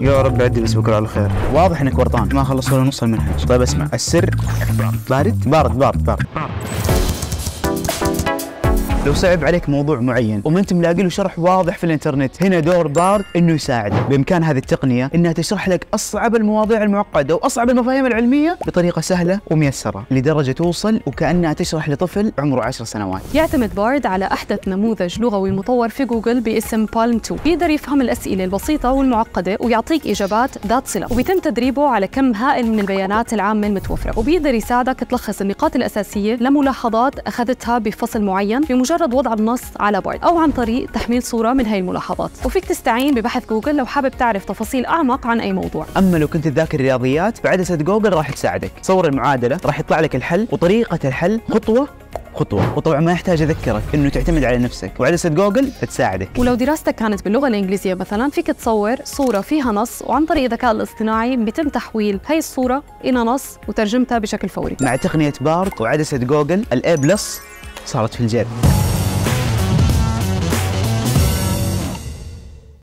يا رب عدي بس بكره على خير. واضح انك ورطان ما خلص ولا نص المنهج. طيب اسمع، السر بارد بارد بارد بارد. لو صعب عليك موضوع معين وما انت ملاقي له شرح واضح في الانترنت، هنا دور بارد انه يساعدك. بامكان هذه التقنيه انها تشرح لك اصعب المواضيع المعقده واصعب المفاهيم العلميه بطريقه سهله وميسره، لدرجه توصل وكانها تشرح لطفل عمره 10 سنوات. يعتمد بارد على احدث نموذج لغوي مطور في جوجل باسم بالم 2، بيقدر يفهم الاسئله البسيطه والمعقده ويعطيك اجابات ذات صله، وبيتم تدريبه على كم هائل من البيانات العامه المتوفره، وبيقدر يساعدك تلخص النقاط الاساسيه لملاحظات اخذتها بفصل معين بمجرد وضع النص على بارد او عن طريق تحميل صوره من هاي الملاحظات. وفيك تستعين ببحث جوجل لو حابب تعرف تفاصيل اعمق عن اي موضوع. اما لو كنت تذاكر رياضيات فعدسه جوجل راح تساعدك. صور المعادله راح يطلع لك الحل وطريقه الحل خطوه خطوه، وطبعا ما يحتاج اذكرك انه تعتمد على نفسك، وعدسه جوجل تساعدك. ولو دراستك كانت باللغه الانجليزيه مثلا، فيك تصور صوره فيها نص، وعن طريق الذكاء الاصطناعي بيتم تحويل هي الصوره الى نص وترجمتها بشكل فوري. مع تقنيه بارد وعدسه جوجل، الاي بلس صارت في الجيب.